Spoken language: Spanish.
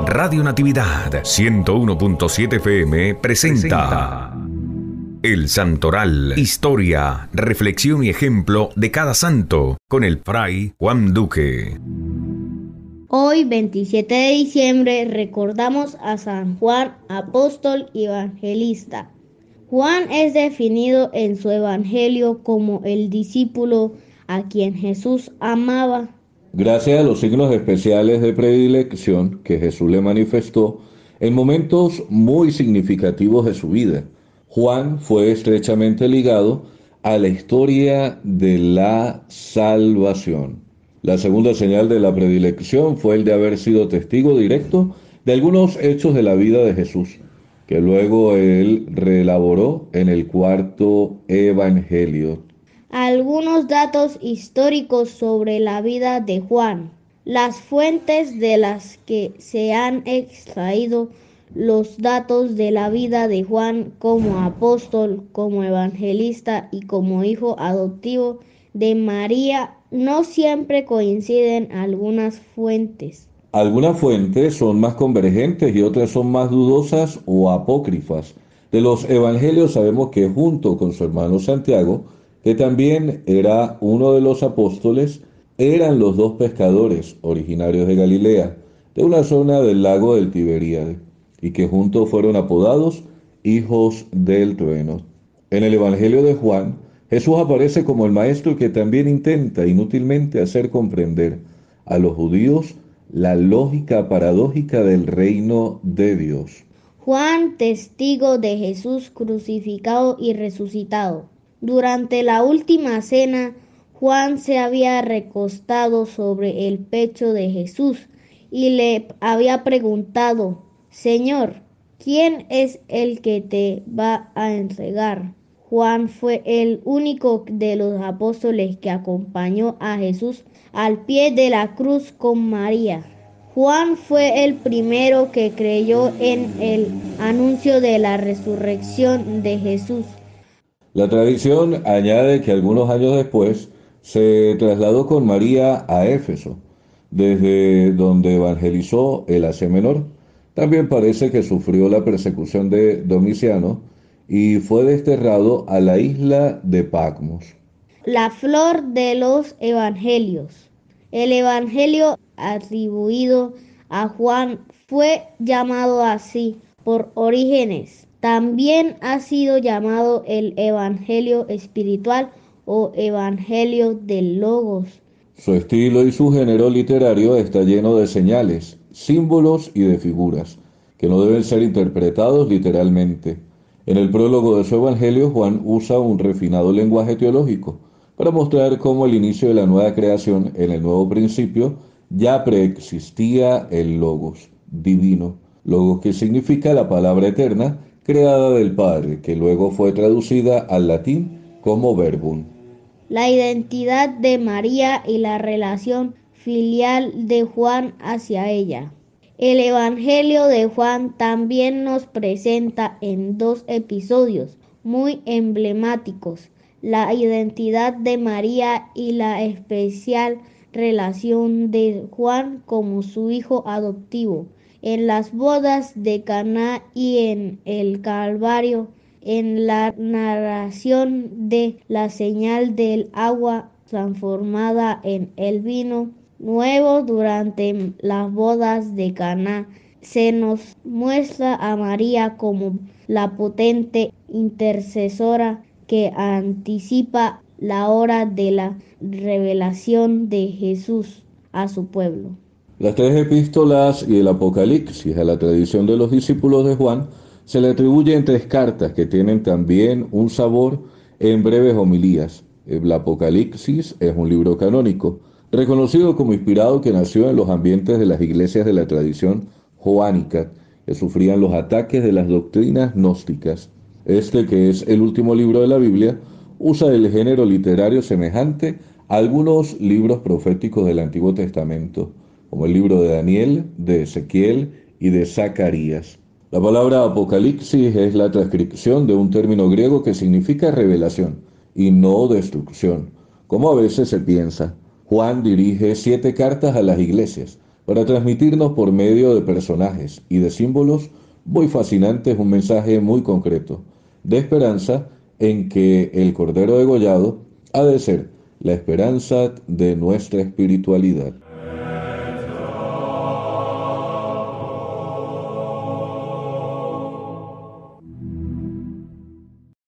Radio Natividad 101.7 FM presenta El Santoral, historia, reflexión y ejemplo de cada santo con el Fray Juan Duque. Hoy, 27 de diciembre, recordamos a San Juan, apóstol y evangelista. Juan es definido en su evangelio como el discípulo a quien Jesús amaba. Gracias a los signos especiales de predilección que Jesús le manifestó en momentos muy significativos de su vida, Juan fue estrechamente ligado a la historia de la salvación. La segunda señal de la predilección fue el de haber sido testigo directo de algunos hechos de la vida de Jesús, que luego él reelaboró en el cuarto evangelio. Algunos datos históricos sobre la vida de Juan. Las fuentes de las que se han extraído los datos de la vida de Juan como apóstol, como evangelista y como hijo adoptivo de María no siempre coinciden algunas fuentes. Algunas fuentes son más convergentes y otras son más dudosas o apócrifas. De los evangelios sabemos que junto con su hermano Santiago, que también era uno de los apóstoles, eran los dos pescadores originarios de Galilea, de una zona del lago del Tiberíade, y que juntos fueron apodados hijos del trueno. En el Evangelio de Juan, Jesús aparece como el maestro que también intenta inútilmente hacer comprender a los judíos la lógica paradójica del reino de Dios. Juan, testigo de Jesús crucificado y resucitado. Durante la última cena, Juan se había recostado sobre el pecho de Jesús y le había preguntado: Señor, ¿quién es el que te va a entregar? Juan fue el único de los apóstoles que acompañó a Jesús al pie de la cruz con María. Juan fue el primero que creyó en el anuncio de la resurrección de Jesús. La tradición añade que algunos años después se trasladó con María a Éfeso, desde donde evangelizó el Asia Menor. También parece que sufrió la persecución de Domiciano y fue desterrado a la isla de Patmos. La flor de los evangelios. El evangelio atribuido a Juan fue llamado así por Orígenes. También ha sido llamado el evangelio espiritual o evangelio del Logos. Su estilo y su género literario está lleno de señales, símbolos y de figuras, que no deben ser interpretados literalmente. En el prólogo de su evangelio, Juan usa un refinado lenguaje teológico para mostrar cómo el inicio de la nueva creación en el nuevo principio ya preexistía el Logos, divino, Logos que significa la palabra eterna, creada del Padre, que luego fue traducida al latín como verbum. La identidad de María y la relación filial de Juan hacia ella. El Evangelio de Juan también nos presenta en dos episodios muy emblemáticos la identidad de María y la especial relación de Juan como su hijo adoptivo. En las bodas de Caná y en el Calvario, en la narración de la señal del agua transformada en el vino nuevo durante las bodas de Caná, se nos muestra a María como la potente intercesora que anticipa la hora de la revelación de Jesús a su pueblo. Las tres epístolas y el Apocalipsis a la tradición de los discípulos de Juan se le atribuyen tres cartas que tienen también un sabor en breves homilías. El Apocalipsis es un libro canónico, reconocido como inspirado, que nació en los ambientes de las iglesias de la tradición joánica, que sufrían los ataques de las doctrinas gnósticas. Este, que es el último libro de la Biblia, usa el género literario semejante a algunos libros proféticos del Antiguo Testamento, como el libro de Daniel, de Ezequiel y de Zacarías. La palabra Apocalipsis es la transcripción de un término griego que significa revelación y no destrucción, como a veces se piensa. Juan dirige 7 cartas a las iglesias, para transmitirnos por medio de personajes y de símbolos muy fascinantes un mensaje muy concreto, de esperanza en que el Cordero degollado ha de ser la esperanza de nuestra espiritualidad.